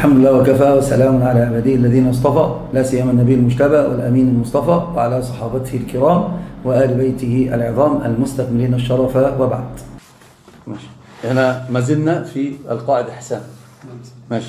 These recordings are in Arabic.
الحمد لله وكفى وسلام على عباده الذين اصطفى، لا سيما النبي المجتبى والأمين المصطفى وعلى صحابته الكرام وآل بيته العظام المستكملين الشرف، وبعد. ماشي. هنا ما زلنا في القاعدة حسان. ماشي.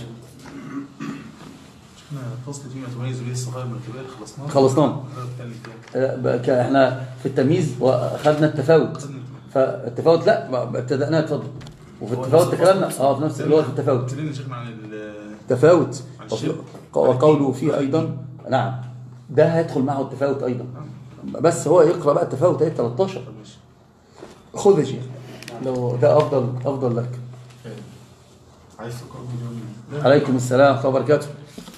فصل فيما تميز به الصغائر من الكبائر خلصناه. احنا في التمييز واخذنا التفاوت. فالتفاوت لا ابتدأناه. اتفضل. وفي التفاوت تكلمنا في نفس الوقت في التفاوت. التفاوت وقوله فيه ايضا. نعم، ده هيدخل معه التفاوت ايضا، بس هو يقرأ بقى التفاوت ايه 13. خذ يا شيخ لو ده افضل لك. عليكم السلام ورحمة الله وبركاته.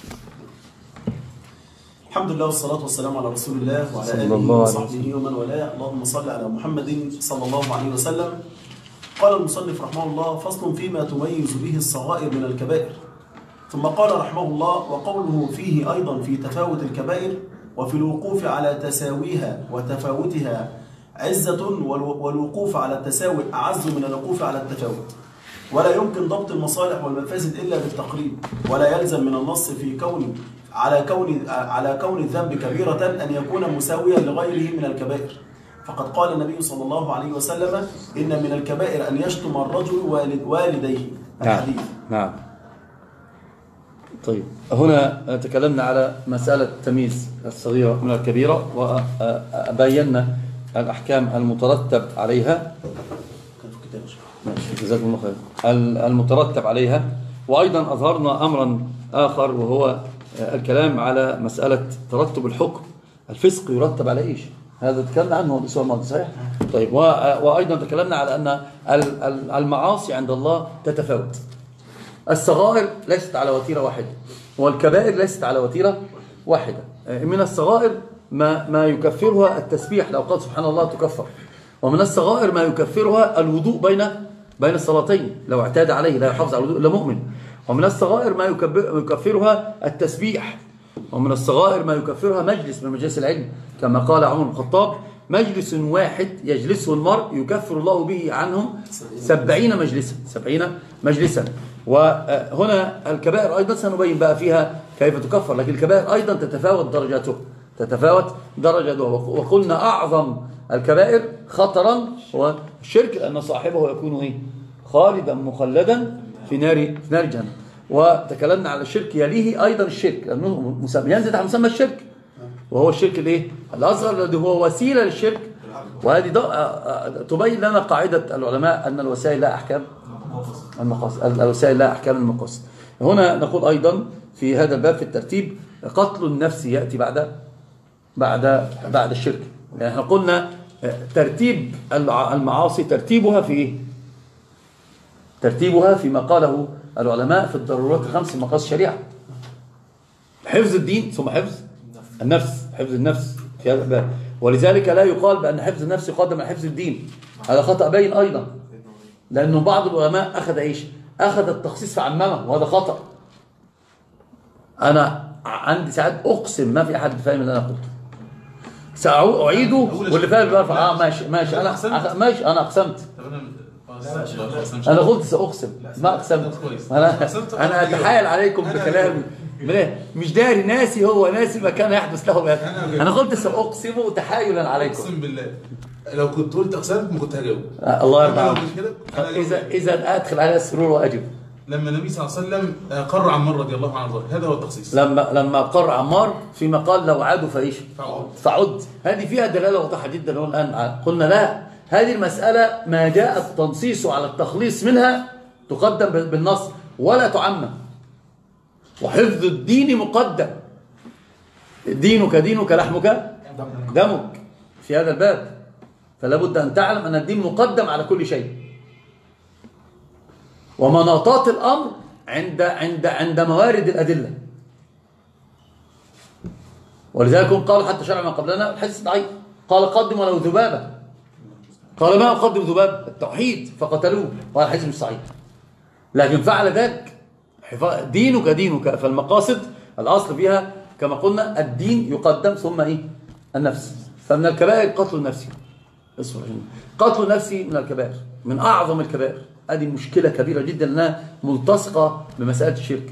الحمد لله والصلاة والسلام على رسول الله وعلى آله وصحبه ومن والاه. اللهم صل على محمد صلى الله عليه وسلم. قال المصنف رحمه الله: فصل فيما تميز به الصغائر من الكبائر. ثم قال رحمه الله: وقوله فيه أيضا في تفاوت الكبائر وفي الوقوف على تساويها وتفاوتها عزة، والوقوف على التساوي أعز من الوقوف على التفاوت، ولا يمكن ضبط المصالح والمفاسد إلا بالتقريب، ولا يلزم من النص في على كون الذنب كبيرة أن يكون مساويا لغيره من الكبائر، فقد قال النبي صلى الله عليه وسلم: إن من الكبائر أن يشتم الرجل والديه. الحديث. نعم. طيب، هنا تكلمنا على مسألة تمييز الصغيرة من الكبيرة، وبينا الأحكام المترتب عليها. جزاكم الله خير. المترتب عليها، وأيضا أظهرنا أمرا آخر وهو الكلام على مسألة ترتب الحكم. الفسق يرتب على إيش؟ هذا تكلمنا عنه الأسبوع الماضي، صحيح؟ طيب، وأيضا تكلمنا على أن المعاصي عند الله تتفاوت. الصغائر ليست على وتيرة واحدة، والكبائر ليست على وتيرة واحدة. من الصغائر ما يكفرها التسبيح، لو قال سبحان الله تكفر. ومن الصغائر ما يكفرها الوضوء بين الصلاتين، لو اعتاد عليه لا يحافظ على الوضوء إلا مؤمن. ومن الصغائر ما يكفرها التسبيح. ومن الصغائر ما يكفرها مجلس من مجلس العلم، كما قال عمر بن الخطاب: مجلس واحد يجلسه المرء يكفر الله به عنه 70 مجلسا. وهنا الكبائر أيضا سنبين بقى فيها كيف تكفر، لكن الكبائر أيضا تتفاوت درجته. وقلنا أعظم الكبائر خطرا هو الشرك، لأن صاحبه يكون خالدا مخلدا في نار جهنم. وتكلمنا على الشرك يليه أيضا الشرك، لأنه ينزل تحت مسمى الشرك، وهو الشرك الأصغر الذي هو وسيلة للشرك. وهذه تبين لنا قاعدة العلماء أن الوسائل لا أحكام المقاصد. هنا نقول أيضا في هذا الباب في الترتيب: قتل النفس يأتي بعد الشرك. يعني احنا قلنا ترتيب المعاصي ترتيبها فيما قاله العلماء في الضرورات الخمس من مقاصد الشريعة: حفظ الدين، ثم حفظ النفس في هذا الباب. ولذلك لا يقال بأن حفظ النفس يقدم على حفظ الدين، هذا خطأ باين أيضا، لأنه بعض العلماء أخذ التخصيص فعممه، وهذا خطأ. أنا عندي ساعات أقسم ما في أحد فاهم اللي أنا قلته، سأعيده واللي فاهم بيرفع. ماشي أنا أقسمت. أنا قلت سأقسم، ما أقسمت. أنا أتحايل عليكم بكلامي، مش داري، ناسي ما كان يحدث له بهذا. أنا قلت سأقسم تحايلا عليكم. أقسم بالله لو كنت قلت أقسمت ما كنت هجاوب. الله يرضى عنك. إذا أدخل على السرور وأجب. لما النبي صلى الله عليه وسلم قر عمار رضي الله عنه، هذا هو التخصيص. لما قر عمار فيما قال: لو عادوا فعد. هذه فيها دلالة واضحة جدا. الآن قلنا لا، هذه المسألة ما جاء التنصيص على التخليص منها تقدم بالنص ولا تعمم. وحفظ الدين مقدم، دينك لحمك دمك في هذا الباب. فلا بد أن تعلم أن الدين مقدم على كل شيء. ومناطات الأمر عند موارد الأدلة. ولذلك قال حتى شرع ما قبلنا الحديث ضعيف، قال: قدم ولو ذبابة. قال: ما أقدم ذباب؟ التوحيد، فقتلوه. قال: الحديث مش صحيح، لكن فعل ذلك. دينك. فالمقاصد الأصل فيها كما قلنا الدين يقدم، ثم النفس. فمن الكبائر قتل النفس. قتل النفس من الكبائر، من أعظم الكبائر. هذه مشكلة كبيرة جدا، لأنها ملتصقة بمسألة الشرك.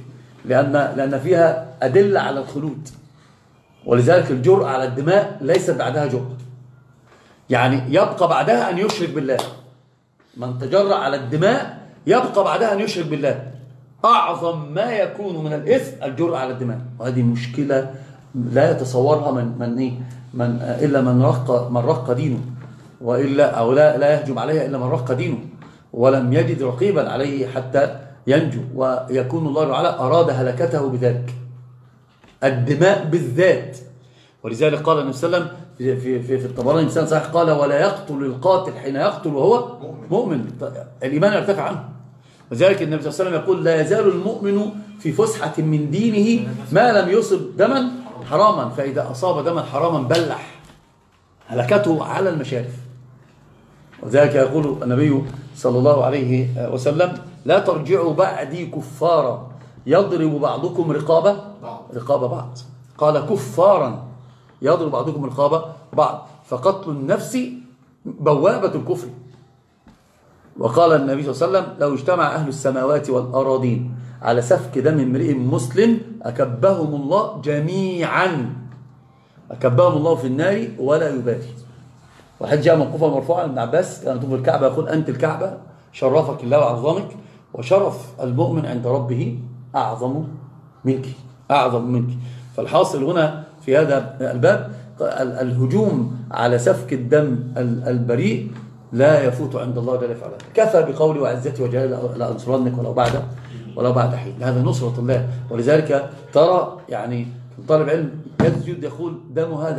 لأن فيها أدلة على الخلود، ولذلك الجرأة على الدماء ليست بعدها جرأة، يعني يبقى بعدها أن يشرك بالله. من تجرأ على الدماء يبقى بعدها أن يشرك بالله. أعظم ما يكون من الإثم الجرأة على الدماء، وهذه مشكلة لا يتصورها إلا من رق دينه، وإلا أو لا يهجم عليها إلا من رق دينه ولم يجد رقيبا عليه حتى ينجو، ويكون الله تعالى أراد هلكته بذلك، الدماء بالذات. ولذلك قال النبي صلى الله عليه وسلم في الطبراني إنسان صحيح قال: ولا يقتل القاتل حين يقتل وهو مؤمن. الإيمان يرتفع عنه. وذلك النبي صلى الله عليه وسلم يقول: لا يزال المؤمن في فسحة من دينه ما لم يصب دما حراما، فإذا أصاب دما حراما بلح هلكته على المشارف. وذلك يقول النبي صلى الله عليه وسلم: لا ترجعوا بعدي كفارا يضرب بعضكم رقاب بعض. قال: كفارا يضرب بعضكم رقاب بعض، فقتل النفس بوابة الكفر. وقال النبي صلى الله عليه وسلم: لو اجتمع أهل السماوات والأراضين على سفك دم امرئ مسلم أكبهم الله جميعا، أكبهم الله في النار ولا يبالي. واحد جاء موقوفا مرفوعا ابن عباس كان يطوف الكعبة يقول: أنت الكعبة شرفك الله وعظمك، وشرف المؤمن عند ربه أعظم منك. فالحاصل هنا في هذا الباب الهجوم على سفك الدم البريء لا يفوت عند الله جل وعلا. كفى بقولي وعزتي وجلالي لأنصرنك ولو بعد حين. هذا نصرة الله. ولذلك ترى يعني طالب علم يسجد يقول: دم هذا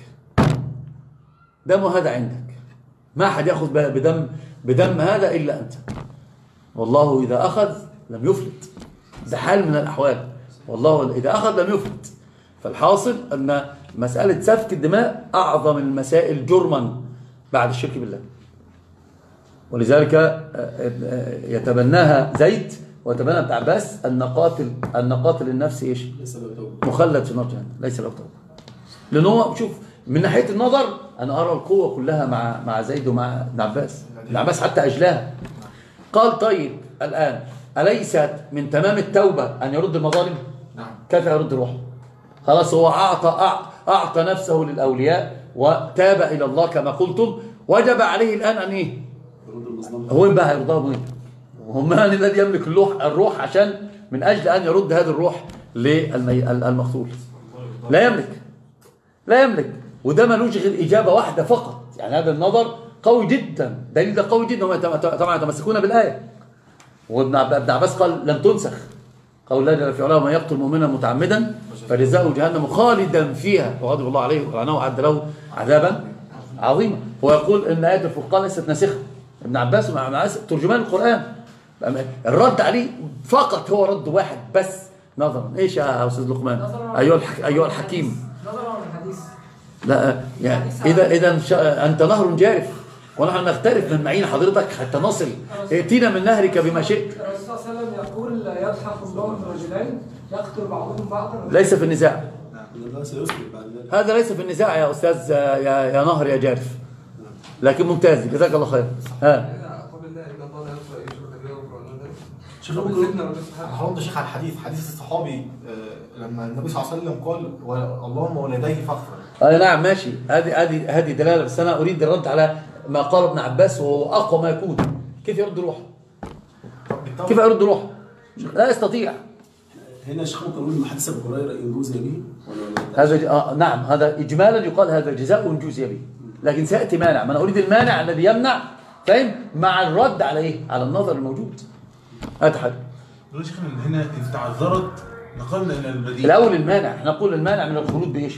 عندك، ما أحد يأخذ بدم هذا إلا أنت، والله إذا أخذ لم يفلت. ده حال من الأحوال، والله إذا أخذ لم يفلت. فالحاصل أن مسألة سفك الدماء أعظم المسائل جرما بعد الشرك بالله. ولذلك يتبناها زيد ويتبنى ابن عباس أن قاتل النفس إيش؟ مخلد في نار جهنم، ليس له توبة. لأنه شوف من ناحية النظر أنا أرى القوة كلها مع زيد ومع ابن عباس. ابن عباس حتى أجلاها. قال: طيب الآن أليست من تمام التوبة أن يرد المظالم؟ نعم. كيف يرد روحه؟ خلاص هو أعطى نفسه للأولياء وتاب إلى الله كما قلتم، وجب عليه الآن أن إيه؟ هو بقى هيرضاه مين؟ وهم الذي يملك الروح عشان من أجل أن يرد هذه الروح للمقتول. لا يملك. وده ملوش غير إجابة واحدة فقط. يعني هذا النظر قوي جدا، دليل ده قوي جدا. هم طبعا يتمسكون بالآية. وابن عباس قال: لم تنسخ قول الله جل في علاه: من يقتل مؤمنا متعمدا فجزاؤه جهنم خالدا فيها وغضب الله عليه ولعنه وأعد له عذابا عظيما. ويقول ان آية الفرقان ليست ناسخة. ابن عباس ومع ترجمان القرآن الرد عليه فقط هو رد واحد بس نظرا. ايش يا استاذ لقمان؟ ايها الحكيم. نظرا الحديث. لا يعني اذا انت نهر جارف ونحن نختلف من معين حضرتك حتى نصل. ائتنا من نهرك بما شئت. الرسول صلى الله عليه وسلم يقول: يضحك الله من رجلين يقتل بعضهم بعضا. ليس في النزاع. هذا ليس في النزاع يا استاذ يا نهر يا جارف. لكن ممتاز، جزاك الله خير. هرد شيخ على حديث الصحابي لما النبي صلى الله عليه وسلم قال: اللهم ولديه فاغفر. نعم ماشي. هذه دلاله، بس انا اريد الرد على ما قال ابن عباس وهو اقوى ما يكون. كيف يرد روحه؟ كيف يرد روحه؟ لا يستطيع. هنا الشيخ ممكن يقول: حديث ابو هريره ان جوزي به هذا نعم، هذا اجمالا يقال هذا جزاء جوزي به، لكن سياتي مانع. ما انا اريد المانع الذي يمنع، فاهم؟ مع الرد على ايه؟ على النظر الموجود. هذا حاجه. يا شيخ هنا إذا تعذرت نقلنا الى البديل. الاول المانع، احنا نقول المانع من الخلود بايش؟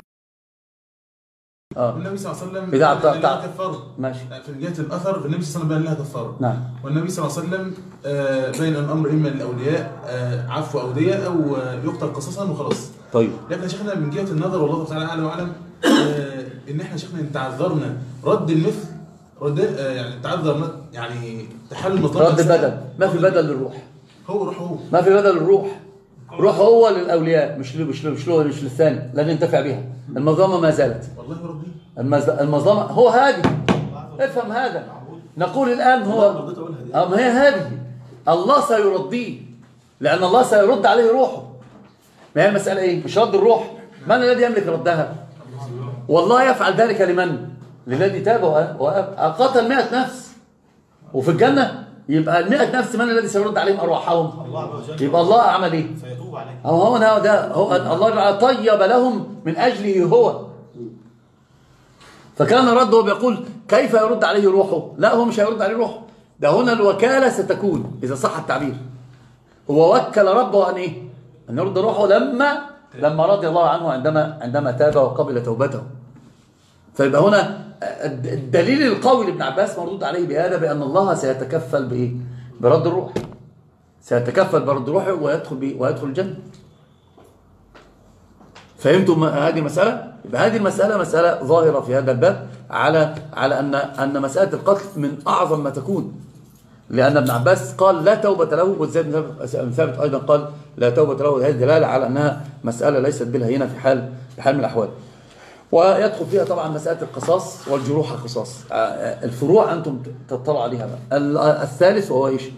النبي صلى الله عليه وسلم إذا كفاره ماشي. في جهه الاثر النبي صلى الله عليه وسلم بين لها كفاره. نعم. والنبي صلى الله عليه وسلم بين الامر اما للاولياء عفو او دية او يقتل قصاصا وخلاص. طيب. لكن يا شيخنا من جهه النظر والله تعالى اعلم واعلم ان احنا شيخنا ان تعذرنا رد المثل يعني تعذر يعني تحل المطلب رد البدل. ما في بدل للروح. هو ما في بدل للروح. روح هو للاولياء مش للثاني لن ينتفع بها. المظلمه ما زالت. والله ربي المظلمه هو هذه. افهم هذا. نقول الان هو ما هي هذه. الله سيرضيه لأن الله سيرد عليه روحه. ما هي المسألة إيه؟ مش رد الروح، من الذي يملك ردها؟ والله يفعل ذلك لمن؟ للذي تاب وقتل 100 نفس وفي الجنة. يبقى ال 100 نفس من الذي سيرد عليهم أرواحهم؟ يبقى الله عمل إيه؟ سيتوب عليه. هو ده هو الله طيب لهم من أجله هو. فكان الرد هو بيقول كيف يرد عليه روحه؟ لا، هو مش هيرد عليه روحه، ده هنا الوكالة ستكون إذا صح التعبير. هو وكل ربه أن إيه؟ أن يرد روحه لما رضي الله عنه عندما تاب وقبل توبته. فيبقى هنا الدليل القوي لابن عباس مردود عليه بهذا، بأن الله سيتكفل بإيه؟ برد الروح. سيتكفل برد روحه ويدخل الجنة. فهمتم هذه المسألة؟ يبقى هذه المسألة مسألة ظاهرة في هذا الباب على أن مسألة القتل من أعظم ما تكون، لأن ابن عباس قال لا توبة له، وزيد بن ثابت أيضا قال لا توبة له. هذه دلالة على أنها مسألة ليست بالهينة في حال من الأحوال. ويدخل فيها طبعا مسألة القصاص والجروح القصاص. الفروع أنتم تطلعوا عليها بقى. الثالث وهو إيش؟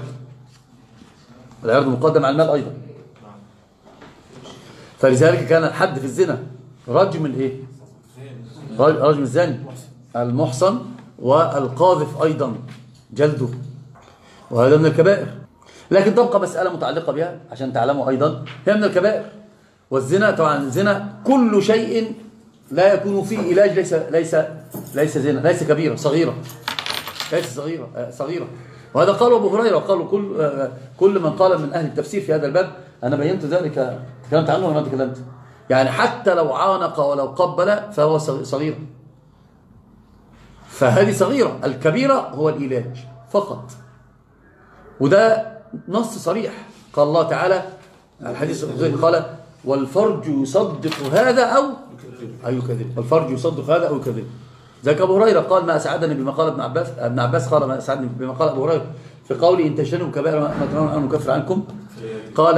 العرض مقدم على المال أيضا. فلذلك كان الحد في الزنا رجم الإيه؟ رجم الزاني المحصن، والقاذف أيضا جلده، وهذا من الكبائر. لكن تبقى مسألة متعلقة بها عشان تعلموا أيضا، هي من الكبائر. والزنا طبعا الزنا كل شيء لا يكون فيه علاج ليس زنا، ليس كبيرة، صغيرة، ليس صغيرة. وهذا قاله أبو هريرة، وقالوا كل من قال من أهل التفسير في هذا الباب. أنا بينت ذلك، تكلمت عنه ولا ما تكلمت؟ يعني حتى لو عانق ولو قبل فهو صغير. فهذه صغيرة. الكبيرة هو العلاج فقط، وده نص صريح. قال الله تعالى الحديث قال والفرج يصدق هذا أو يكذب. والفرج يصدق هذا أو يكذب. ذاك أبو هريرة قال ما أسعدني بما قال ابن عباس قال ما أسعدني بما قال أبو هريرة في قولي إن تجتنبوا كبائر ما تنهون عنه نكفر عنكم. قال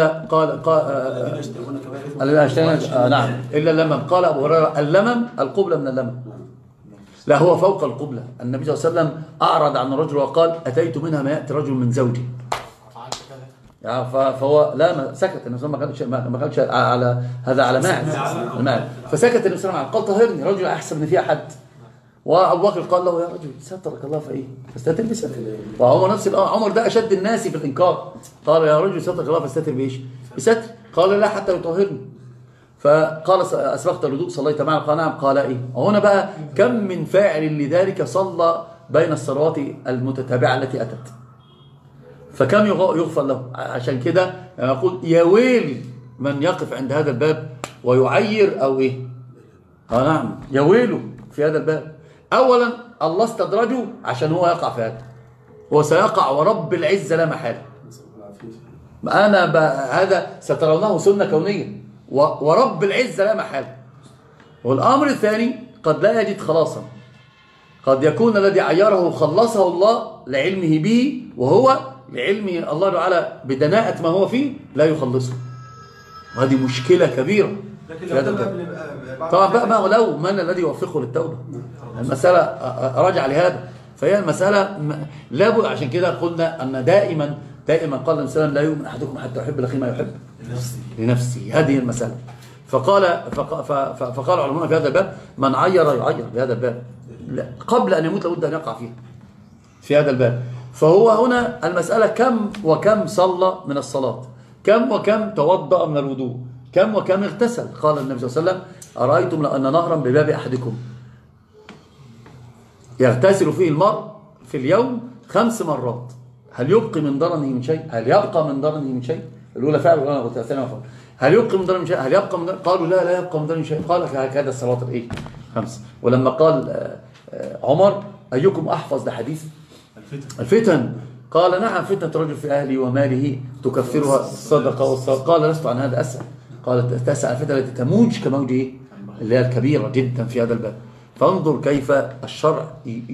نعم إلا اللمم. قال أبو هريرة اللمم القبلة من اللمم. لا، هو فوق القبلة. النبي صلى الله عليه وسلم أعرض عن الرجل وقال أتيت منها ما يأتي رجل من زوجي. يعني فهو لا سكت. النبي صلى الله عليه وسلم ما قالش على هذا على ماعز. فسكت النبي صلى الله عليه وسلم قال طهرني، رجل أحسب من فيها حد. وأبو بكر قال له يا رجل سترك الله في إيه؟ فاستتر بستر. وعمر نفس عمر ده أشد الناس في الإنكار. قال يا رجل سترك الله فاستتر بإيش؟ بستر. قال لا حتى يطهرني. فقال أسبقت الوضوء صليت معه؟ قال نعم. قال إيه؟ وهنا بقى كم من فاعل لذلك صلى بين الصلوات المتتابعة التي أتت، فكم يغفر له. عشان كده يقول يا ويل من يقف عند هذا الباب ويعير أو إيه؟ نعم، يا ويله في هذا الباب. أولا الله استدرجه عشان هو يقع في هذا، وسيقع ورب العزة لا محالة. هذا سترونه سنة كونية، ورب العزة لا محالة. والأمر الثاني قد لا يجد خلاصا، قد يكون الذي عيره خلصه الله لعلمه به، وهو لعلمه الله تعالى بدناءة ما هو فيه لا يخلصه. وهذه مشكلة كبيرة. طبعا بقى ما لو من الذي يوفقه للتوبة، المسألة راجع لهذا. فهي المسألة لابد. عشان كده قلنا أن دائما قال النبي صلى الله عليه وسلم لا يؤمن أحدكم حتى يحب لأخيه ما يحب لنفسه. هذه المسألة. فقال علماء في هذا الباب من عير يعير في هذا الباب قبل أن يموت لابد أن يقع فيه في هذا الباب. فهو هنا المسألة كم وكم صلى من الصلاة، كم وكم توضأ من الوضوء، كم وكم اغتسل. قال النبي صلى الله عليه وسلم أرأيتم لو أن نهرا بباب أحدكم يغتسل فيه المرء في اليوم 5 مرات هل يبقى من ضرنه من شيء؟ الأولى فعل والأولى الثانية فعل. هل يبقى من ضرنه من شيء؟ قالوا لا يبقى من ضرنه من شيء. قال هكذا الصلاة 5. ولما قال عمر أيكم أحفظ لحديث الفتن؟ قال نعم فتنة رجل في أهله وماله تكفرها الصدقة والصلاة. قال لست عن هذا أسأل. قال تسأل عن الفتنة التي تموج كموج اللي هي الكبيرة جدا في هذا الباب. فانظر كيف الشرع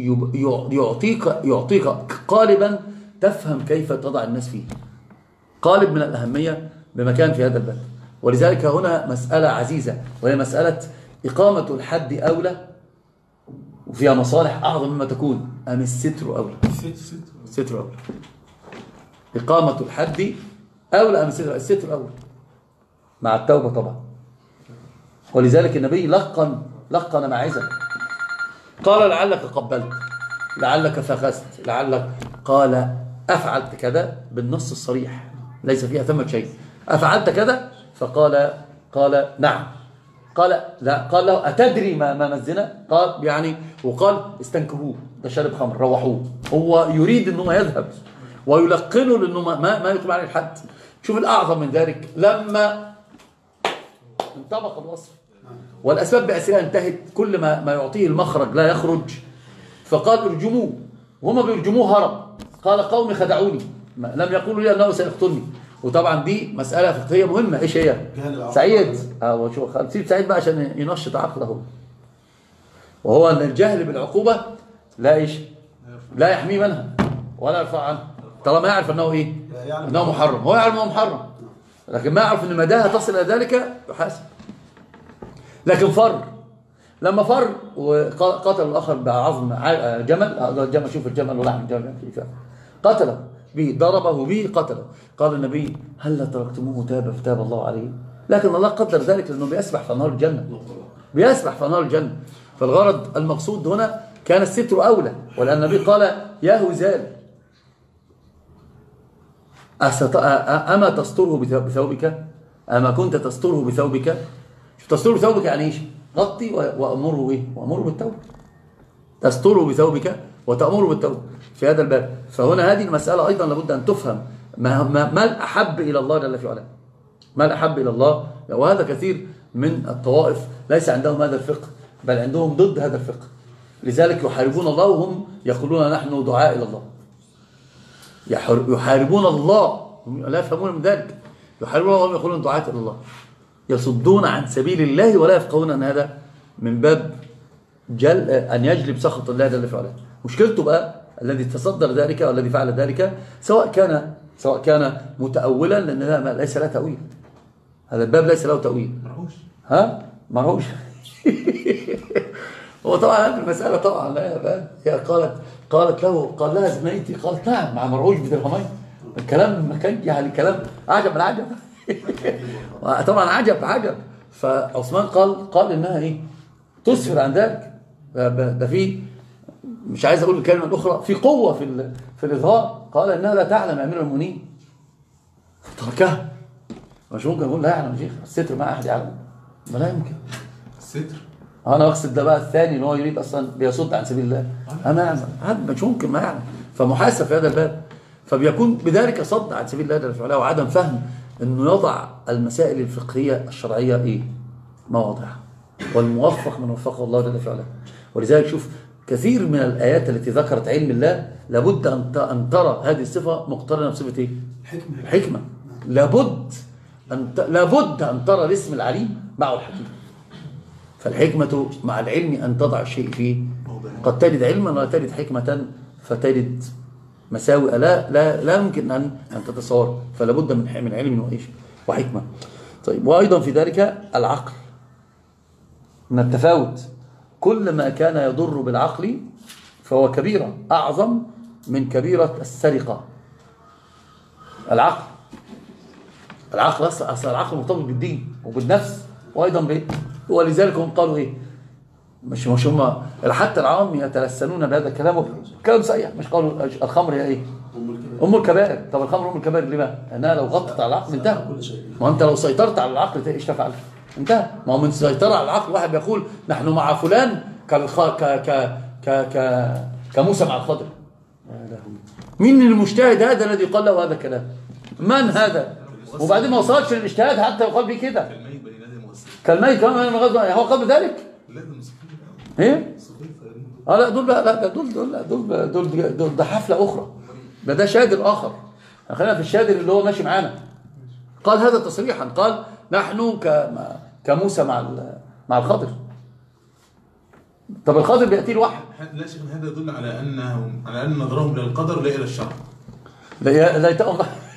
يعطيك قالبا تفهم كيف تضع الناس فيه. قالب من الأهمية بمكان في هذا الباب. ولذلك هنا مسألة عزيزة، وهي مسألة إقامة الحد أولى وفيها مصالح أعظم مما تكون أم الستر أولى؟ الستر أولى. إقامة الحد أولى أم الستر؟ الستر أولى مع التوبة طبعا. ولذلك النبي لقن معزة، قال لعلك قبلت، لعلك فخست، لعلك، قال أفعلت كذا بالنص الصريح ليس فيها ثمة شيء، أفعلت كذا؟ قال نعم. قال لا، قال له أتدري ما الزنا؟ قال يعني، وقال استنكهوه، ده شارب خمر، روحوه. هو يريد أنه يذهب ويلقنه لأنه ما يقوم عليه الحد. شوف الأعظم من ذلك، لما انطبق الوصف والأسباب بأسرها انتهت، كل ما يعطيه المخرج لا يخرج، فقال ارجموه، وهم بيرجموه هرب. قال قومي خدعوني، لم يقولوا لي أنه سيقتلني. وطبعا دي مسألة فقهية مهمة. إيش هي؟ سعيد سيب سعيد بقى عشان ينشط عقله. وهو أن الجهل بالعقوبة لا إيش؟ لا يحميه منها ولا يرفع عنه، طالما يعرف أنه إيه؟ أنه محرم. هو يعرف أنه محرم، لكن ما يعرف أن مداها تصل إلى ذلك يحاسب. لكن فر، لما فر وقتل الآخر بعظم جمل، شوف الجمل ولحم الجمل كيف قتله به، ضربه به قتله. قال النبي هل تركتموه تاب فتاب الله عليه؟ لكن الله قدر ذلك لأنه بيسبح في نار الجنة، بيسبح في نار الجنة. فالغرض المقصود هنا كان الستر أولى. ولأن النبي قال يا هزال أما تستره بثوبك؟ أما كنت تستره بثوبك؟ تستره بثوبك يعني إيش؟ غطي وأمره إيه؟ وأمره بالتوبة. تستره بثوبك وتأمره بالتوبة في هذا الباب. فهنا هذه المسألة أيضا لابد أن تفهم، ما الأحب إلى الله جل في علاه، ما الأحب إلى الله. وهذا كثير من الطوائف ليس عندهم هذا الفقه، بل عندهم ضد هذا الفقه. لذلك يحاربون الله وهم يقولون نحن دعاء إلى الله. يحاربون الله، لا يفهمون من ذلك. يحاربون الله وهم يقولون دعاء إلى الله، يصدون عن سبيل الله ولا يفقهون أن هذا من باب أن يجلب سخط الله جل في علاه. مشكلته بقى الذي تصدر ذلك والذي فعل ذلك، سواء كان متأولا، لأن ليس له تأويل، هذا الباب ليس له تأويل. مرهوش هو طبعا هذه المسألة طبعا لا، هي قالت له، قال لها زميلتي، قالت نعم مع مرهوش بدرهمين. الكلام ما كان يعني كلام عجب العجب طبعا عجب. فعثمان قال انها ايه؟ تسفر عن ذلك. ده في، مش عايز اقول الكلمه الاخرى، في قوه في الاظهار. قال انها لا تعلم يا امير المؤمنين، فتركها. مش ممكن اقول لا يعلم شيخ، الستر ما احد يعلم، ما لا يمكن الستر. انا اقصد ده بقى الثاني اللي هو يريد اصلا بيصد عن سبيل الله، انا يعلم، هذا مش ممكن ما يعلم، فمحاسب في هذا الباب. فبيكون بذلك صد عن سبيل الله جل في علاه، وعدم فهم انه يضع المسائل الفقهيه الشرعيه ايه؟ مواضعها. والموفق من وفقه الله جل في علاه. ولذلك شوف كثير من الايات التي ذكرت علم الله لابد ان ترى هذه الصفه مقترنه بصفه ايه؟ حكمه. لابد ان ترى الاسم العليم معه الحكيم. فالحكمه مع العلم ان تضع الشيء فيه، قد تجد علما ولا تجد حكمه، فتجد مساوئ لا يمكن ان تتصور. فلا بد من علم وايش وحكمه. طيب، وايضا في ذلك العقل من التفاوت. كل ما كان يضر بالعقل فهو كبيره اعظم من كبيره السرقه. العقل اصلا العقل مرتبط بالدين وبالنفس وايضا ولذلك هم قالوا ايه؟ مش هم حتى العوام يتلسنون بهذا الكلام، كلام صحيح. مش قالوا الخمر هي ايه؟ ام الكبائر. طب الخمر ام الكبائر ليه بقى؟ لانها لو غطت على العقل انتهى. ما انت لو سيطرت على العقل ايش تفعل؟ انتهى. ما هو من سيطره على العقل واحد بيقول نحن مع فلان كموسى مع الخضر. مين المجتهد هذا الذي قال له هذا الكلام؟ من هذا؟ وبعدين ما وصلش للاجتهاد حتى يقال به كده. كالميت كمان هو قال بذلك؟ ايه؟ لا دول ده حفله اخرى. ده شادر اخر. خلينا في الشادر اللي هو ماشي معانا. قال هذا تصريحا، قال نحن كموسى مع الخضر. طب الخضر بياتي الوحي. لا شيخ، هذا يدل على ان نظرهم للقدر لا الى الشرع. لا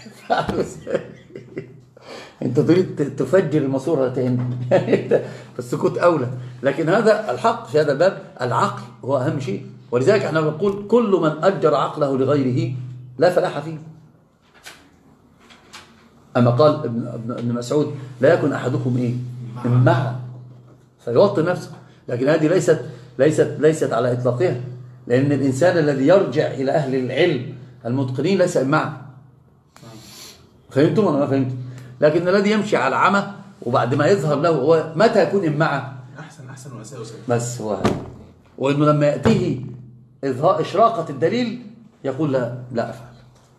انت تريد تفجر الماسوره يعني فالسكوت اولى. لكن هذا الحق في هذا الباب، العقل هو اهم شيء. ولذلك احنا بنقول كل من اجر عقله لغيره لا فلاح فيه. أما قال ابن مسعود لا يكن أحدكم إيه إمعة، فيوطي نفسه. لكن هذه ليست على إطلاقها، لأن الإنسان الذي يرجع إلى أهل العلم المتقنين ليس إمعة. فهمتم ولا ما فهمتم؟ لكن الذي يمشي على عمى وبعد ما يظهر له هو متى يكون إمعة؟ أحسن وأساوس. بس هو وإنه لما يأتيه إشراقة الدليل يقول لا أفعل.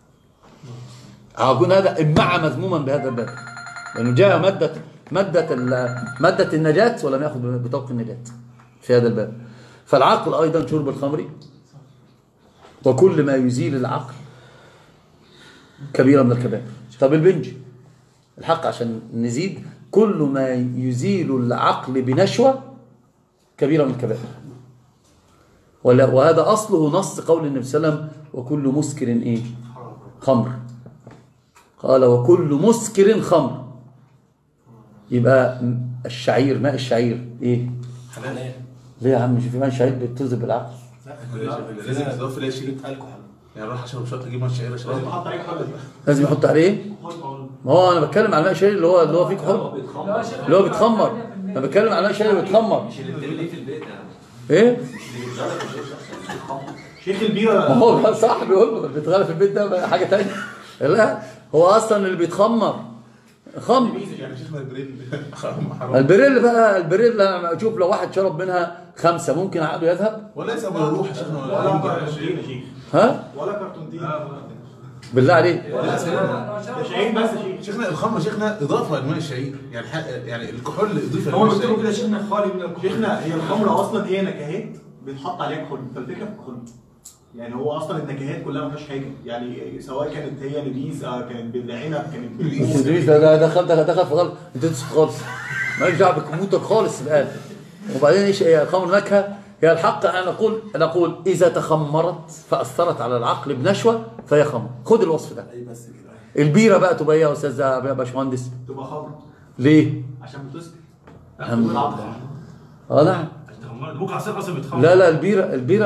أقول هذا إمعة مذموما بهذا الباب، لأنه جاء مادة النجاة ولم يأخذ بطوق النجاة في هذا الباب. فالعقل أيضا شرب الخمر وكل ما يزيل العقل كبيرة من الكبائر. طب البنج الحق عشان نزيد، كل ما يزيل العقل بنشوة كبيرة من الكبائر. وهذا أصله نص قول النبي صلى الله عليه وسلم وكل مسكر إيه؟ خمر. قال وكل مسكر خمر. يبقى الشعير، ماء الشعير إيه؟ حلال. ليه يا عم؟ مش في ماء الشعير بتذهب بالعقل؟ لازم تضاف ليه شيء الكحول، يعني اروح اشرب شويه اجيب ماء الشعير اشرب. لازم يحط عليه. ما هو انا بتكلم على ماء الشعير اللي هو فيه كحول، اللي هو بيتخمر. انا بتكلم على ماء الشعير اللي بيتخمر. مش اللي بتعمل في البيت يعني. ايه؟ شيخ البيرة. ما هو صح بيقول له بيتغلى في البيت ده حاجه ثانيه. لا هو اصلا اللي بيتخمر خمر. يعني شيخنا البريل البريل بقى، البريل انا اشوف لو واحد شرب منها 5 ممكن عقله يذهب ولا يسأل ولا يروح يا شيخنا ولا كرتونتين يا شيخ. ها؟ ولا كرتونتين. بالله عليك. شاهين بس يا شيخ. شيخنا الخمر شيخنا اضافه لماء الشعير، يعني الكحول اضافه هو لماء قلت له الشعير. كده شيخنا خالي من الكحول. شيخنا هي الخمره اصلا هي نكهات بيتحط عليها كحول، فالفكره في الكحول. يعني هو اصلا النكهات كلها ما فيهاش حاجه، يعني سواء كانت هي نبيذ كانت بالعنب كانت التدريس ده دخل في غلط. انت تسكت خالص، مالكش دعوه بالكمبيوتر خالص الان. وبعدين ايش هي الخمر؟ نكهه. هي الحق انا نقول اذا تخمرت فاثرت على العقل بنشوه فهي خمر. خد الوصف ده. بس كده. البيره بقى تبقى يا استاذ يا باشمهندس تبقى خمر ليه؟ عشان بتسكر. نعم. ممكن عصير قصب بيتخمر. لا البيره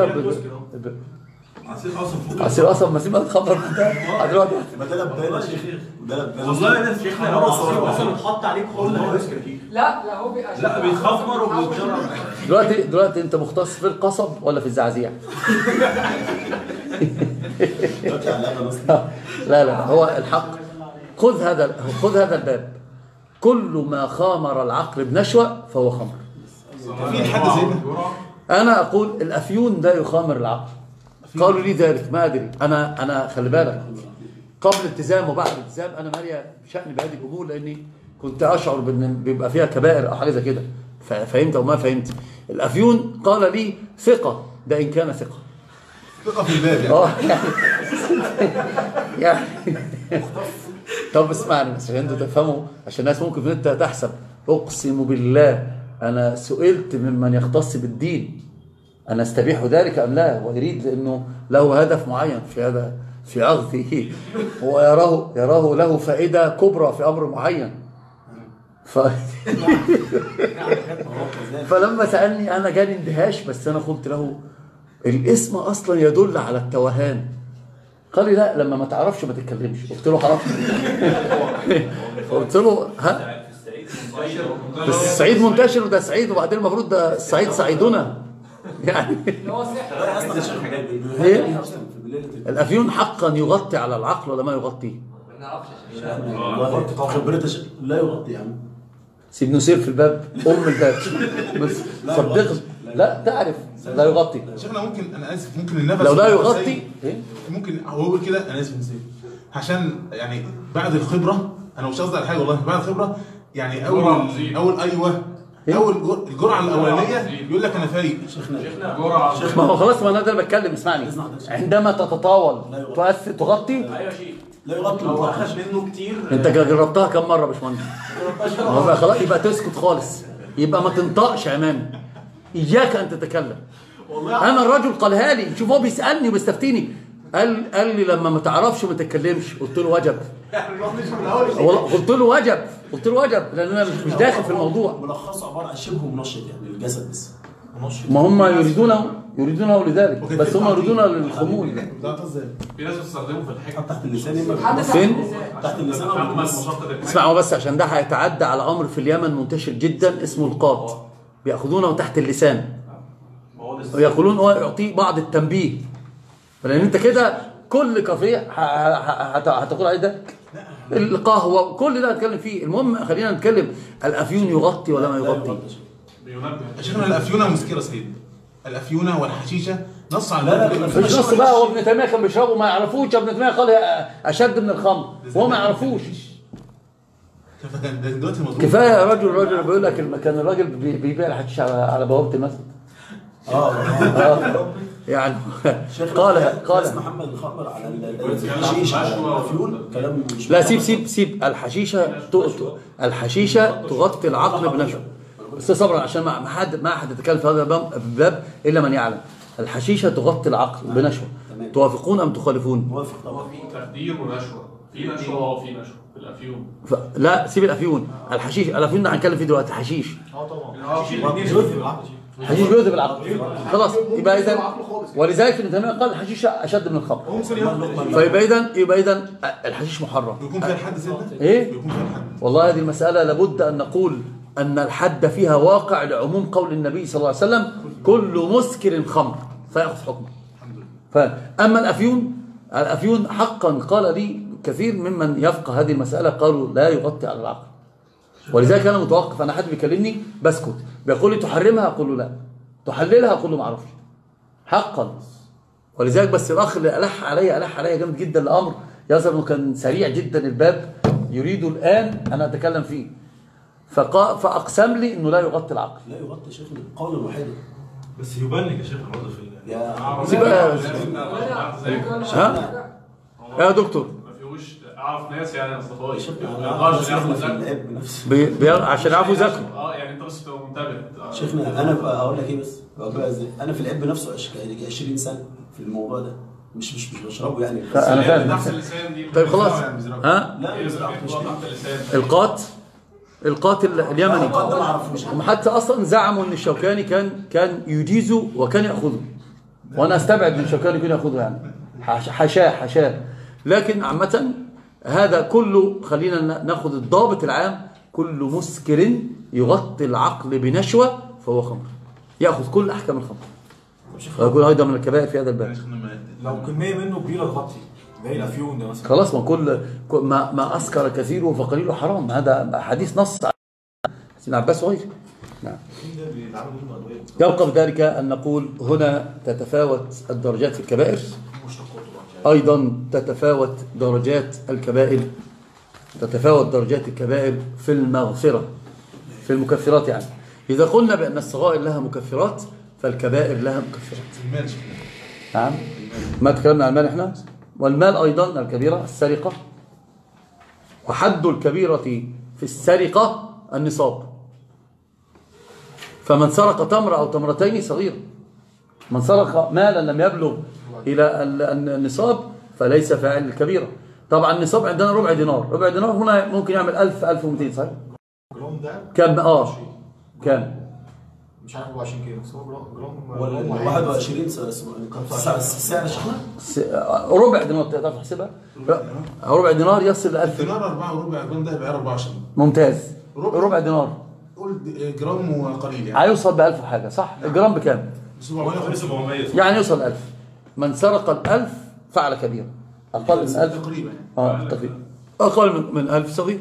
عصير قصب ما تخمر دلوقتي. ما ده لبانه يا شيخ، ده لبانه والله يا ناس شيخنا عصير اصلا بتحط عليه كحول هيسكر فيه. لا هو لا بيتخمر وبيتجرب. دلوقتي انت مختص في القصب ولا في الزعزيع؟ لا هو الحق. خذ هذا الباب. كل ما خامر العقل بنشوة فهو خمر. في حد زي انا اقول الافيون ده يخامر العقل. قالوا لي ذلك ما ادري. انا خلي بالك قبل التزام وبعد التزام انا مالي شأن بهذه الامور، لاني كنت اشعر بان بيبقى فيها كبائر او حاجه زي كده، فهمت او ما فهمت. الافيون قال لي ثقه، ده ان كان ثقه في الباب يعني طب اسمعني بس عشان انتوا تفهموا، عشان الناس ممكن انت تحسب. اقسم بالله انا سئلت ممن يختص بالدين انا استبيح ذلك ام لا، ويريد لانه له هدف معين في هذا في عقده ويراه له فائده كبرى في امر معين. فلما سالني انا جاني اندهاش، بس انا قلت له الاسم اصلا يدل على التوهان. قال لي لا لما ما تعرفش ما تتكلمش. قلت له خلاص. قلت له ها في الصعيد منتشر وده صعيد، وبعدين المفروض ده الصعيد صعيدنا يعني. ايه الافيون حقا يغطي على العقل ولا ما يغطي؟ خبرتك لا يغطي يا عم. سيب نسير في الباب الباب بس صدقني لا تعرف لا يغطي. شيخنا ممكن انا اسف ممكن النفس لو لا يغطي ممكن هو يقول كده. انا اسف نسيت عشان يعني بعد الخبره، انا مش قصدي على حاجه والله، بعد الخبره يعني اول ايوه اول الجرعه الاولانيه يقول لك انا فايق. ما هو خلاص، ما انا ده بتكلم. اسمعني، عندما تتطاول تغطي. ايوه يا شيخ لا يغطي. لو اخذ منه كتير. انت جربتها كم مره يا باشمهندس؟ خلاص يبقى تسكت خالص، يبقى ما تنطقش امامي، اياك ان تتكلم. انا الرجل قالها لي، شوف هو بيسالني وبيستفتيني، قال لي لما ما تعرفش ما تتكلمش. قلت له وجب. قلت له وجب لان انا مش داخل في الموضوع. ملخصه عباره عن شبه منشط يعني للجسد بس. ما هم يريدونه لذلك، بس هم يريدونه للخمول. في ناس بتستخدمه في الحكم تحت اللسان فين؟ تحت اللسان اسمعوا بس، عشان ده هيتعدى على امر في اليمن منتشر جدا اسمه القاط، بياخذونه تحت اللسان ويقولون هو يعطيه بعض التنبيه، لان انت كده كل كافيه هتقول عليه ده القهوه كل ده هنتكلم فيه. المهم خلينا نتكلم، الافيون يغطي ولا ما يغطي؟ يا شيخنا الافيونه مسكره سيد، الافيونه والحشيشه نص على مش نص بقى. هو ابن تيميه كان بيشربه ما يعرفوش، ابن تيميه قال اشد من الخمر وهو ما يعرفوش. كفايه يا رجل، الراجل بيقول لك كان الراجل بيبيع الحشيش على بوابه المسجد. يعني قال محمد الخمر على الحشيش على الافيون كلام مش لا. سيب الحشيشه تغطي العقل بنشوه. بس صبرا عشان ما حد يتكلم في هذا الباب الا من يعلم. الحشيشه تغطي العقل بنشوه. توافقون ام تخالفون؟ موافق طبعا. في تخدير ونشوه، في نشوه وفي نشوه في الافيون. لا سيب الافيون، الحشيش. الافيون ده هنتكلم فيه دلوقتي. حشيش الحشيش بيذهب العقل خلاص. يبقى اذا ولذلك ابن تيميه قال الحشيش اشد من الخمر. فيبقى اذا الحشيش محرم. بيكون فيها الحد سيدنا؟ ايه بيكون فيها الحد. والله هذه المساله لابد ان نقول ان الحد فيها واقع لعموم قول النبي صلى الله عليه وسلم كل مسكر خمر فياخذ حكمه. فاما الافيون حقا قال لي كثير ممن يفقه هذه المساله قالوا لا يغطي على العقل. ولذلك انا متوقف، انا حد بيكلمني بسكت، بيقول لي تحرمها اقول له لا، تحللها اقول له ما اعرفش حقا. ولذلك بس الاخ اللي الح عليا جامد جدا الامر، يظهر انه كان سريع جدا الباب يريد الان انا اتكلم فيه، فاقسم لي انه لا يغطي العقل. لا يغطي شيخنا قولا واحدا. بس يبلغ يا شيخ برضه في يا دكتور اعرف ناس يعني اصدقائي عشان يعرفوا يذاكروا. يعني انت بس تبقى منتبه. شيخنا انا اقول لك ايه بس بقولها ازاي، انا في العلم نفسه 20 سنه في الموضوع ده، مش بشربه يعني. انا فاهم. طيب خلاص. ها القات اليمني وحتى اصلا زعموا ان الشوكاني كان يجيزه وكان ياخذه، وانا استبعد من الشوكاني يكون ياخذه يعني حشاه. لكن عامه هذا كله خلينا ناخذ الضابط العام، كل مسكر يغطي العقل بنشوه فهو خمر، ياخذ كل احكام الخمر. ويقول ايضا من الكبائر في هذا الباب. لو كميه منه كبيره تغطي زي الافيون ده مثلا خلاص، ما كل ما اسكر كثيره فقليله حرام، هذا حديث نص ابن عباس وغيره. نعم. يبقى بذلك ان نقول هنا تتفاوت الدرجات في الكبائر، ايضا تتفاوت درجات الكبائر، تتفاوت درجات الكبائر في المغفره، في المكفرات. يعني اذا قلنا بان الصغائر لها مكفرات فالكبائر لها مكفرات. نعم، ما تكلمنا عن المال احنا، والمال ايضا الكبيره السرقه، وحد الكبيره في السرقه النصاب. فمن سرق تمره او تمرتين صغيره، من سرق مالا لم يبلغ الى النصاب فليس فاعل الكبيره. طبعا النصاب عندنا ربع دينار، ربع دينار هنا ممكن يعمل 1000 1200 صحيح؟ جرام ده كام؟ كام؟ مش عارف 24 كيلو بس هو جرام ولا 21 سعر شحنه ربع دينار. تقدر تحسبها؟ ربع دينار يصل ل 1000 دينار 4 وربع جرام، ده يبقى 24. ممتاز. ربع دينار قول جرام وقليل يعني هيوصل ب 1000 وحاجه صح؟ الجرام بكام؟ 700 يعني يوصل 1000. من سرق ال1000 فعل كبيرة. أقل من 1000 تقريبا تقريبا أقل من 1000 صغير.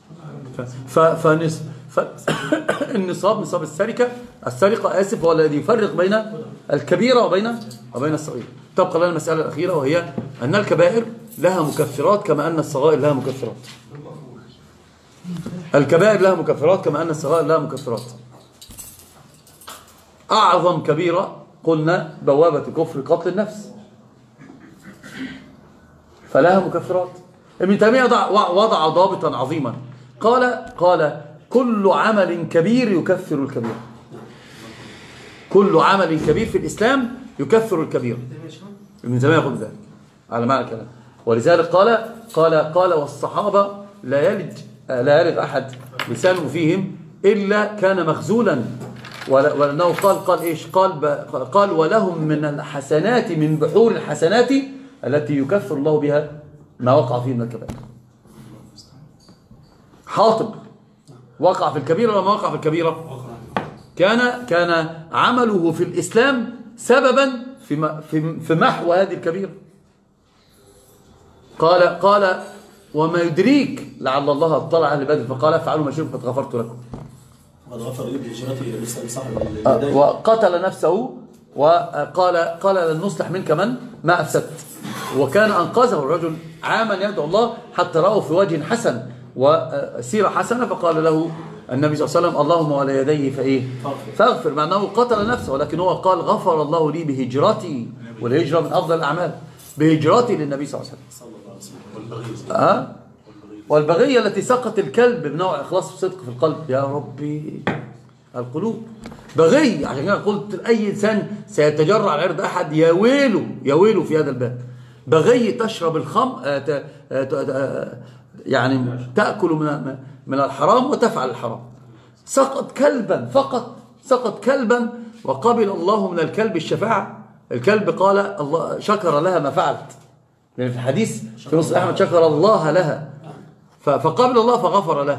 النصاب نصاب السرقة هو الذي يفرق بين الكبيرة وبين الصغير. تبقى لنا المسألة الأخيرة، وهي أن الكبائر لها مكفرات كما أن الصغائر لها مكفرات. الكبائر لها مكفرات كما أن الصغائر لها مكفرات. أعظم كبيرة قلنا بوابة كفر قتل النفس، فلها مكفرات. ابن تيمية وضع ضابطا عظيما، قال كل عمل كبير يكفر الكبير. كل عمل كبير في الإسلام يكفر الكبير. ابن تيمية يقول ذلك على معنى الكلام. ولذلك قال والصحابة لا يلد أحد لسانه فيهم إلا كان مخزولا ولأنه قال إيش؟ قال ولهم من الحسنات من بحور الحسنات التي يكفر الله بها ما وقع فيه من الكبائر. حاطب وقع في الكبيرة ولا ما وقع في الكبيرة؟ كان عمله في الإسلام سببا في محو هذه الكبيرة. قال وما يدريك لعل الله اطلع أهل بدر فقال افعلوا ما شئتم قد غفرت لكم. قد غفر لي بهجرته صاحب وقتل نفسه وقال لن نصلح منك ما أفسدت، وكان أنقذه الرجل عاما يدعو الله حتى رأوا في وجه حسن وسيرة حسنة، فقال له النبي صلى الله عليه وسلم اللهم على يديه فاغفر، مع أنه قتل نفسه، ولكن هو قال غفر الله لي بهجرتي، والهجرة من أفضل الأعمال، بهجرتي للنبي صلى الله عليه وسلم. والبغية التي سقط الكلب بنوع إخلاص وصدق في القلب. يا ربي القلوب بغي، عشان كده قلت أي إنسان سيتجرع على عرض أحد يا ويله في هذا الباب. بغي تشرب الخمر، يعني تأكل من الحرام وتفعل الحرام. سقط كلبا وقبل الله من الكلب الشفاعة. الكلب قال الله شكر لها ما فعلت، لأن في الحديث في مسلم أحمد شكر الله لها فقبل الله فغفر له.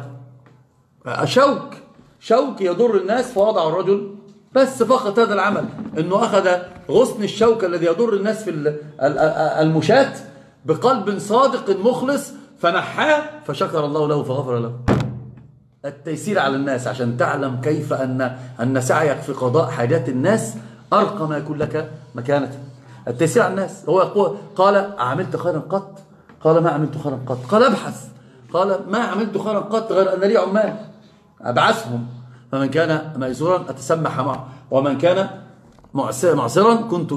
شوك يضر الناس فوضع الرجل بس فقط هذا العمل، انه اخذ غصن الشوك الذي يضر الناس في المشاة بقلب صادق مخلص فنحاه فشكر الله له فغفر له. التيسير على الناس عشان تعلم كيف ان سعيك في قضاء حاجات الناس ارقى ما يكون لك مكانة. التيسير على الناس. هو يقول قال عملت خيرا قط؟ قال ما عملت خيرا قط. قال ابحث. قال ما عملت خيرا قط غير ان لي عمال ابعثهم، فمن كان ميسورا اتسمح معه ومن كان معسرا كنت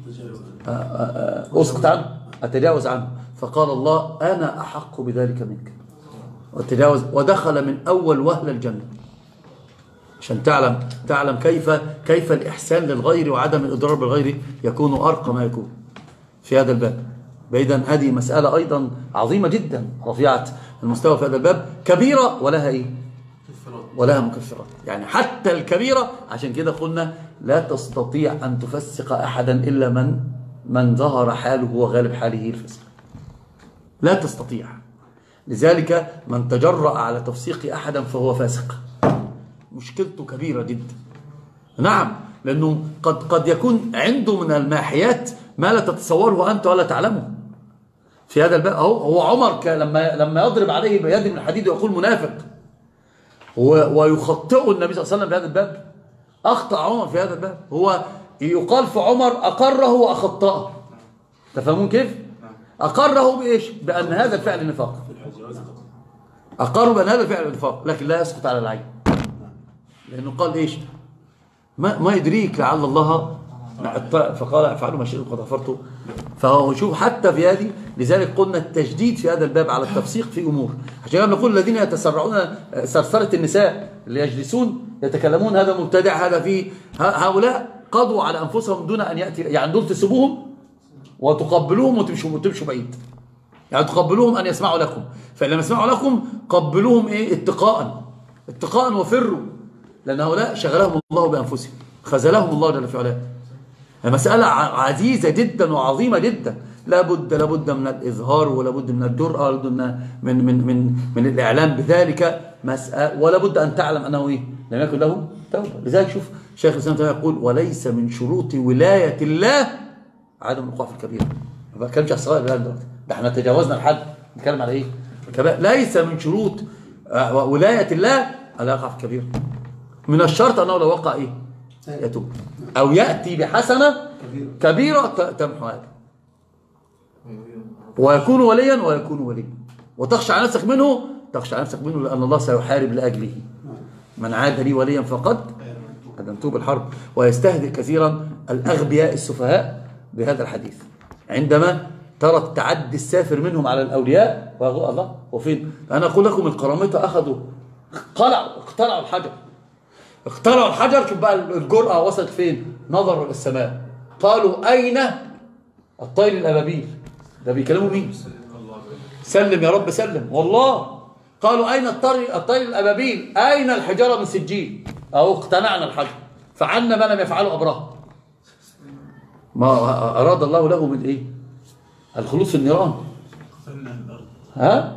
اسقط عنه اتجاوز عنه. فقال الله انا احق بذلك منك وتجاوز، ودخل من اول وهله الجنه. عشان تعلم كيف الاحسان للغير وعدم الاضرار بالغير يكون ارقى ما يكون في هذا الباب. إذن هذه مسألة أيضا عظيمة جدا رفيعة المستوى في هذا الباب، كبيرة ولها ولها مكفرات. يعني حتى الكبيرة عشان كده قلنا لا تستطيع أن تفسق أحدا إلا من ظهر حاله وغالب حاله الفسق، لا تستطيع. لذلك من تجرأ على تفسيق أحدا فهو فاسق، مشكلته كبيرة جدا. نعم، لأنه قد يكون عنده من الماحيات ما لا تتصوره أنت ولا تعلمه في هذا الباب. هو عمر لما يضرب عليه بيد من الحديد ويقول منافق ويخطئه النبي صلى الله عليه وسلم بهذا الباب. أخطأ عمر في هذا الباب. هو يقال في عمر أقره وأخطأه. تفهمون كيف؟ أقره بإيش؟ بأن هذا الفعل نفاق. أقره بأن هذا الفعل نفاق، لكن لا يسقط على العين، لأنه قال إيش؟ ما يدريك لعل الله فقال افعلوا ما شئتم قد غفرت. فهو شوف حتى في هذه، لذلك قلنا التجديد في هذا الباب على التفسيق في امور. عشان كده نقول الذين يتسرعون سرسره النساء اللي يجلسون يتكلمون هذا مبتدع هذا فيه، هؤلاء قضوا على انفسهم دون ان ياتي، يعني دول تسيبوهم وتقبلوهم وتمشوا بعيد. يعني تقبلوهم ان يسمعوا لكم، فلما يسمعوا لكم قبلوهم اتقاء وفروا، لان هؤلاء شغلهم الله بانفسهم، خذلهم الله جل في علاه. مسألة عزيزة جدا وعظيمة جدا، لابد من الإظهار، ولابد من الجرأة، ولابد من الإعلام بذلك مسألة، ولابد أن تعلم أنه لم يكن له توبة. لذلك شوف شيخ الإسلام يقول وليس من شروط ولاية الله عدم الوقوع في الكبيرة. ما بتكلمش على الصغائر دلوقتي، ده احنا تجاوزنا الحد، نتكلم على الكبائر. ليس من شروط ولاية الله ألا يقع في الكبيرة. من الشرط أنه لو وقع يتوب أو يأتي بحسنة كبيرة تمحو هذا، ويكون وليا وتخشى على نفسك منه، لأن الله سيحارب لأجله. من عاد لي وليا فقد أدمته بالحرب. ويستهدئ كثيرا الأغبياء السفهاء بهذا الحديث عندما ترى التعدي السافر منهم على الأولياء. الله وفين؟ أنا أقول لكم القرامطة أخذوا اقتلعوا الحجر. شوف بقى الجرأة وصلت فين؟ نظروا إلى السماء قالوا أين الطير الأبابيل؟ ده بيكلموا مين؟ سلم يا رب سلم. والله قالوا أين الطير الأبابيل؟ أين الحجارة من سجيل؟ أو اقتنعنا الحجر. فعلنا ما لم يفعله أبرهة. ما أراد الله له من إيه؟ الخلوص في النيران. ها؟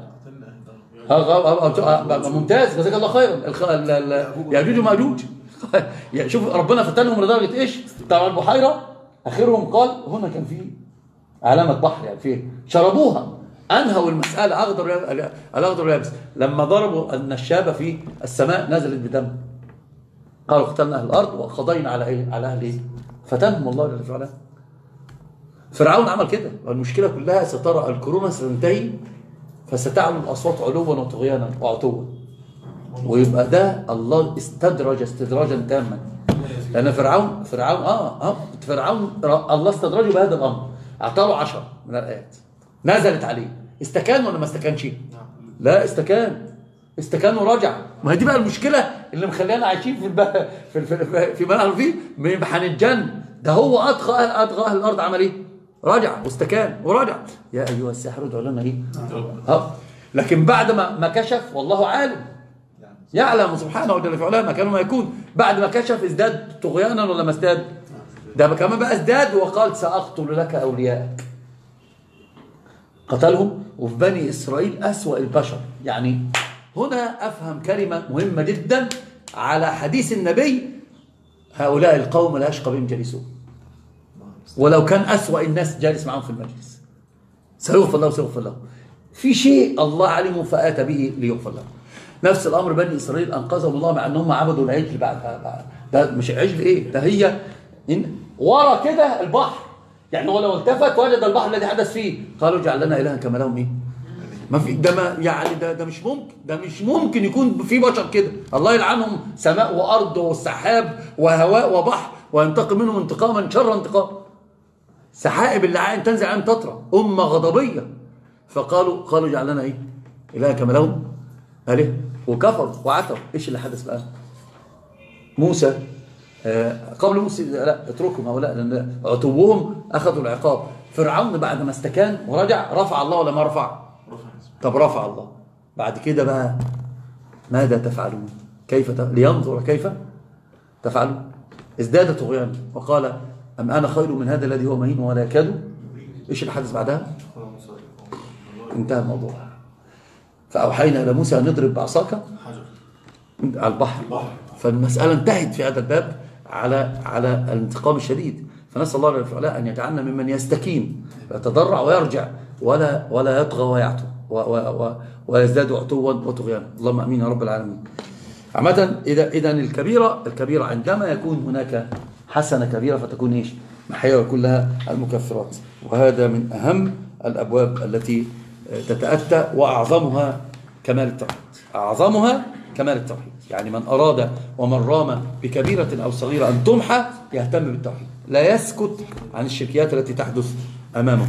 ممتاز، جزاك الله خيرا. يأجوج ومأجوج شوف ربنا فتنهم لدرجة إيش؟ طبعا البحيرة آخرهم قال هنا كان في علامة بحر يعني فيه شربوها، أنهوا المسألة. الأخضر واليابس لما ضربوا النشابة في السماء نزلت بدم، قالوا اقتلنا أهل الأرض وقضينا على إيه؟ على أهل إيه؟ فتنهم الله جل وعلا. فرعون عمل كده. والمشكلة كلها سترى الكورونا ستنتهي فستعلو الأصوات علوا وطغيانا وعتوا، ويبقى ده الله استدرج استدراجا تاما. لأن فرعون الله استدرجه بهذا الأمر، أعطاه 10 من الآيات نزلت عليه. استكان ولا ما استكانش؟ لا استكان ورجع. ما هي دي بقى المشكلة اللي مخلينا عايشين في ما نحن فيه، هنتجن. ده هو أطغى أهل الأرض عمل إيه؟ رجع واستكان ورجع. يا أيها الساحر ادعوا لنا إيه؟ لكن بعد ما كشف، والله عالم يعلم سبحانه وجل في علاه ما كان وما يكون، بعد ما كشف ازداد طغيانا ولا ما ازداد؟ ده كمان بقى ازداد وقال سأقتل لك أولياءك. قتلهم. وفي بني إسرائيل أسوأ البشر. يعني هنا أفهم كلمة مهمة جدا على حديث النبي: هؤلاء القوم لا يشقى بهم جليسون. ولو كان أسوأ الناس جالس معهم في المجلس سيغفر له وسيغفر له. في شيء الله علمه فآتى به ليغفر له. نفس الأمر بني إسرائيل أنقذهم الله مع أنهم عبدوا العجل بعد. ده مش عجل إيه؟ ده هي ورا كده البحر. يعني هو لو التفت وجد البحر الذي حدث فيه، قالوا اجعل لنا إلها كما لهم إيه؟ ما في ده، ما يعني ده مش ممكن. ده مش ممكن يكون في بشر كده. الله يلعنهم، سماء وأرض وسحاب وهواء وبحر، وينتقم منهم انتقاما شر انتقام. سحائب اللي عين تنزل عين تطرى، أمة غضبية. قالوا اجعل لنا إيه؟ إلها كما لهم آلهة، وكفروا وعتوا. إيش اللي حدث بقى؟ موسى قبل موسى لا اتركهم هؤلاء لأن عتوهم أخذوا العقاب. فرعون بعد ما استكان ورجع رفع الله ولا ما رفع؟ طب رفع الله. بعد كده بقى ماذا تفعلون؟ لينظر كيف تفعلون. ازداد طغيان وقال أم أنا خير من هذا الذي هو مهين ولا يكاد. إيش اللي حدث بعدها؟ انتهى الموضوع. فأوحينا إلى موسى أن نضرب بعصاك على البحر. فالمسألة انتهت في هذا الباب على الانتقام الشديد. فنسأل الله تعالى أن يجعلنا ممن يستكين ويتضرع ويرجع ولا يطغى ويعتو ويزداد عتوا وطغيانا. اللهم أمين يا رب العالمين. عامة إذا الكبيرة عندما يكون هناك حسنة كبيرة فتكون إيش؟ محيا كلها المكفرات. وهذا من أهم الأبواب التي تتأتى، وأعظمها كمال التوحيد. أعظمها كمال التوحيد. يعني من أراد ومن رام بكبيرة أو صغيرة أن تمحى يهتم بالتوحيد، لا يسكت عن الشركيات التي تحدث أمامه.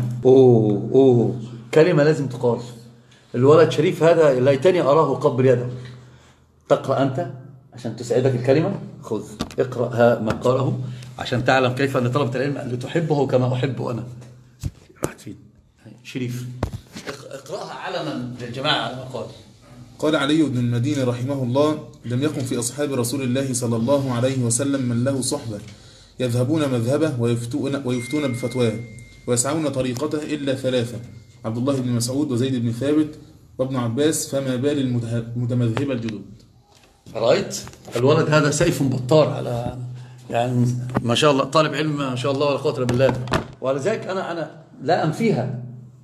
كلمة لازم تقال. الولد شريف هذا ليتني أراه قبل يده. تقرأ أنت عشان تسعدك الكلمة، خذ اقرأ ما قاله عشان تعلم كيف أن طلبة العلم أن تحبه كما أحبه أنا. راحت فين شريف؟ اقرأها علنا للجماعة على ما قال علي بن المديني رحمه الله: لم يكن في أصحاب رسول الله صلى الله عليه وسلم من له صحبة يذهبون مذهبه ويفتون بفتواه ويسعون طريقته إلا 3: عبد الله بن مسعود وزيد بن ثابت وابن عباس، فما بال المتمذهب الجدد. رأيت الولد هذا سيف بطار على يعني ما شاء الله، طالب علم ما شاء الله ولا قوة الا بالله. ولذلك أنا لا أنفيها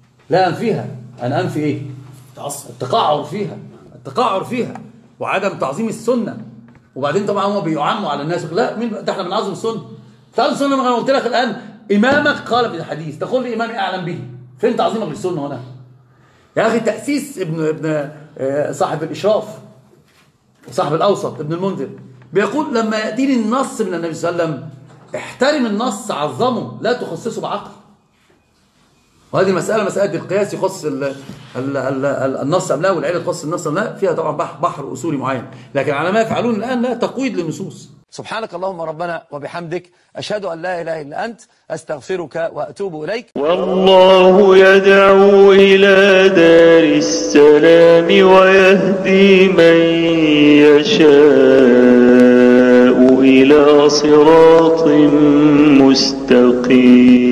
أنا أنفي إيه؟ التقاعر فيها وعدم تعظيم السنة. وبعدين طبعا هم بيعموا على الناس، لا مين ده احنا بنعظم السنة. تعظم السنة. ما انا قلت لك الآن إمامك قال في الحديث، تقول لي إمامي أعلم به. فين تعظيمك للسنة هنا يا أخي؟ تأسيس ابن صاحب الإشراف وصاحب الأوسط ابن المنذر بيقول لما يأتيني النص من النبي صلى الله عليه وسلم احترم النص، عظمه، لا تخصصه بعقل. وهذه مسألة القياس يخص النص أم لا، والعلة تخص النص أم لا، فيها طبعا بحر أصولي معين. لكن على ما يفعلون الآن لا تقويد للنصوص. سبحانك اللهم ربنا وبحمدك، أشهد أن لا إله إلا أنت، أستغفرك وأتوب إليك. والله يدعو إلى دار السلام ويهدي من يشاء إلى إلى صراط مستقيم.